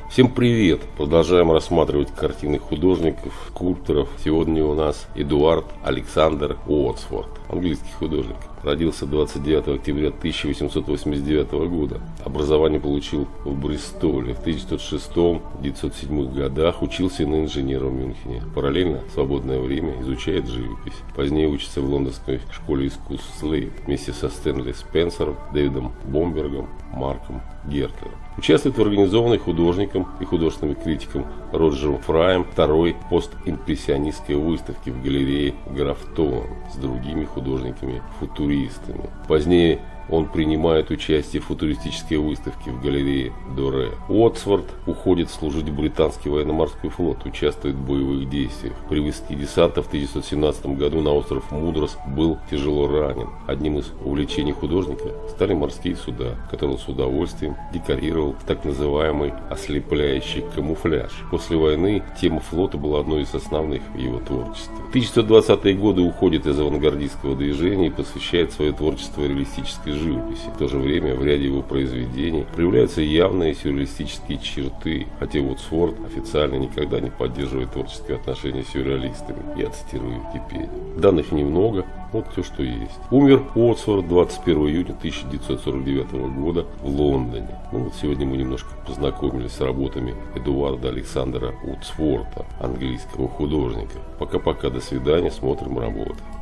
Всем привет! Продолжаем рассматривать картины художников, скульпторов. Сегодня у нас Эдуард Александр Уотсворт, английский художник. Родился 29 октября 1889 года. Образование получил в Бристоле. В 1906-1907 годах учился на инженера в Мюнхене. Параллельно в свободное время изучает живопись. Позднее учится в лондонской школе искусств Слейд вместе со Стэнли Спенсером, Дэвидом Бомбергом, Марком Гертлером. Участвует в организованной художником и художественным критиком Роджером Фраем второй постимпрессионистской выставке в галерее Графтон с другими художниками-футуристами. Позднее он принимает участие в футуристической выставке в галерее Доре. Уотсворт уходит служить в британский военно-морской флот, участвует в боевых действиях. При высадке десанта в 1917 году на остров Мудрос был тяжело ранен. Одним из увлечений художника стали морские суда, которые он с удовольствием декорировал в так называемый ослепляющий камуфляж. После войны тема флота была одной из основных в его творчестве. В 1920-е годы уходит из авангардистского движения и посвящает свое творчество реалистической живописи. В то же время в ряде его произведений проявляются явные сюрреалистические черты, хотя Уотсворт официально никогда не поддерживает творческие отношения с сюрреалистами. Я цитирую Википедию. Данных немного, вот все, что есть. Умер Уотсворт 21 июня 1949 года в Лондоне. Сегодня мы немножко познакомились с работами Эдуарда Александра Уотсворта, английского художника. Пока-пока, до свидания, смотрим работы.